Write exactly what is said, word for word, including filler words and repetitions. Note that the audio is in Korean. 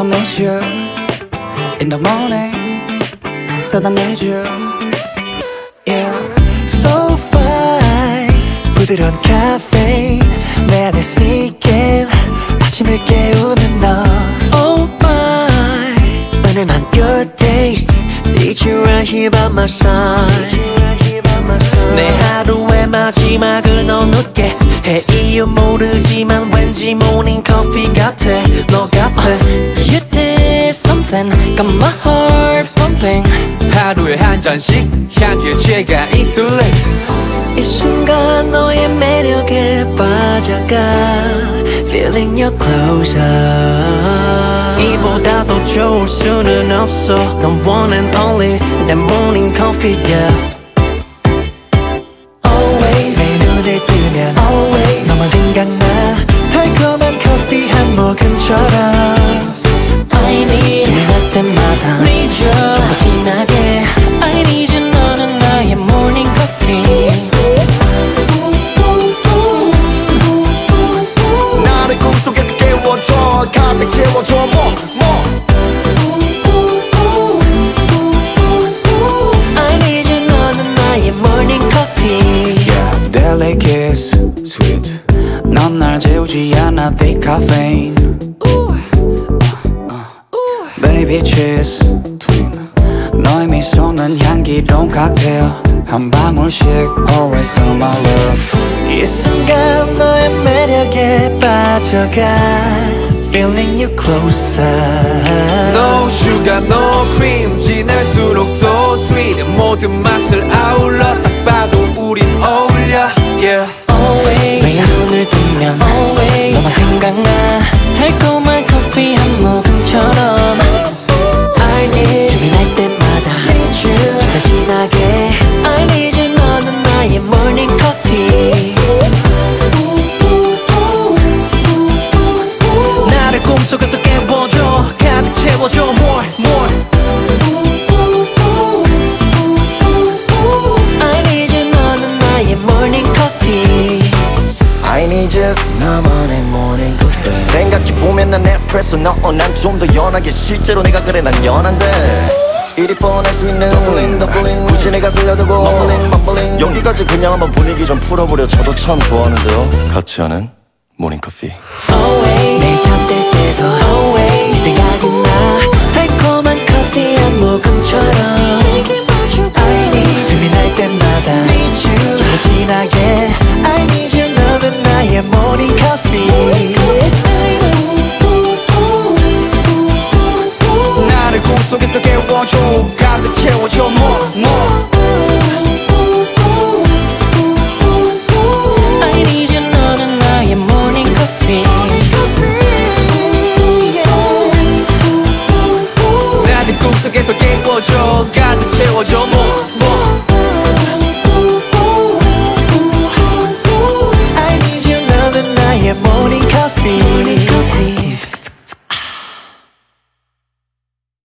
I miss you in the morning, said I need you. Yeah, so fine. 부드러운 카페인 내 안에 sneaking 아침을 깨우는 너. Oh my, 은은한 your taste. Need you right here by my side. 내 하루의 마지막을 넣어놓게 해. 이유 모르지만 왠지 morning coffee 같아. 너 같아. uh, You did something, got my heart pumping. 하루에 한 잔씩 향기에 취해가 인슐레이트. 이 순간 너의 매력에 빠져가 Feeling you closer. 이보다 더 좋을 수는 없어. 넌 one and only 내 morning coffee yeah. Always 내 눈을 뜨면 Always 너만 생각나. 달콤한 커피 한 모금처럼 I need 들릴 때마다 Need you 좀 더 진하게 I need you. 너는 나의 morning coffee. 나를 꿈속에서 깨워줘. 가득 채워줘 more more. I need you. 너는 나의 morning coffee. Yeah, daily kiss, sweet. 넌 날 재우지 않아, thick caffeine. Baby cheese, twin. 너의 미소는 향기로운 칵테일. 한 방울씩 always on my love. 이 순간 너의 매력에 빠져가 Feeling you closer. No sugar, no cream. 진할수록 so sweet. 모든 맛을 아울러. 딱 봐도 우린 어울려 yeah. Always 매일 눈을 뜨면 Always 너만 생각나. 달콤한 커피 한 모금처럼 I need 들이날 때마다 Need you 좀 더 진하게 I need you. 너는 나의 morning coffee. 나를 꿈속에서 깨워줘. 가득 채워줘 more more. I need you. 너는 나의 morning coffee. I need you 나만의 morning coffee. 생각해보면 난 에스프레소 너 난 좀 더 연하게. 실제로 내가 그래 난 연한데 이리 뻔할 수 있는 더블링 더블링 굳이 내가 살려두고 멈블링 멈블링 여기까지 그냥 한번 분위기 좀 풀어보려. 저도 참 좋아하는데요 같이 하는 모닝커피. Always 매일 잠들 때도 Always 네 생각이 나. 달콤한 커피 한 모금처럼 I need 들이날 때마다 Need you 좀 더 진하게 I need you. 너는 나의 morning coffee. 나를 꿈속에서 깨워줘. 가득 채워줘 more more. I need you. 너는 나의 morning coffee. 나를 꿈속에서 깨워줘. 가득 채워줘